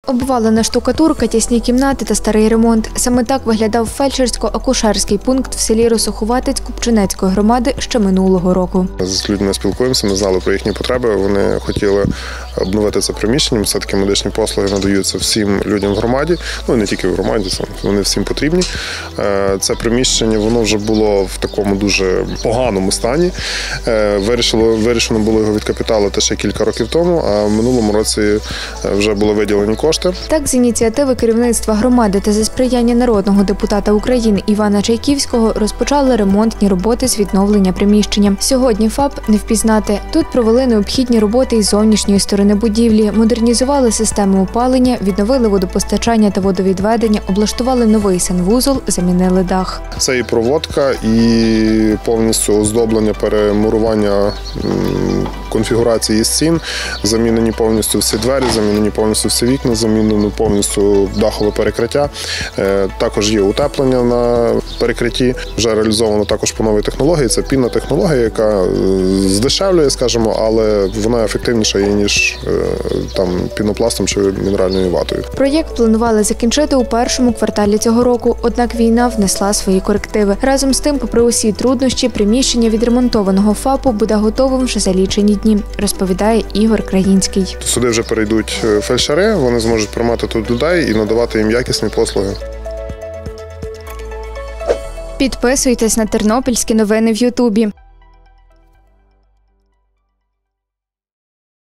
Обвалена штукатурка, тісні кімнати та старий ремонт. Саме так виглядав фельдшерсько-акушерський пункт в селі Росоховатець Купчинецької громади ще минулого року. З людьми спілкуємося, ми знали про їхні потреби. Вони хотіли обновити це приміщення. Все-таки медичні послуги надаються всім людям в громаді, ну і не тільки в громаді, вони всім потрібні. Це приміщення, воно вже було в такому дуже поганому стані. Вирішено було його відкапіталити ще кілька років тому, а в минулому році вже були виділені кошти. Так, з ініціативи керівництва громади та за сприяння народного депутата України Івана Чайківського розпочали ремонтні роботи з відновлення приміщення. Сьогодні ФАП не впізнати. Тут провели необхідні роботи із зовнішньої сторони будівлі, модернізували систему опалення, відновили водопостачання та водовідведення, облаштували новий санвузол, замінили дах. Це і проводка, і повністю оздоблення, перемурування конфігурації стін, замінені повністю всі двері, замінені повністю всі вікна, замінено повністю дахове перекриття. Також є утеплення на перекритті. Вже реалізовано також по новій технології. Це пінна технологія, яка здешевлює, скажімо, але вона ефективніша, ніж пінопластом чи мінеральною ватою. Проєкт планували закінчити у першому кварталі цього року, однак війна внесла свої корективи. Разом з тим, попри усі труднощі, приміщення відремонтованого ФАПу буде готовим вже за лічені дні, розповідає Ігор Країнський. Сюди вже перейдуть фельдшери, вони зможуть приймати тут людей і надавати їм якісні послуги. Підписуйтесь на Тернопільські новини в Ютубі.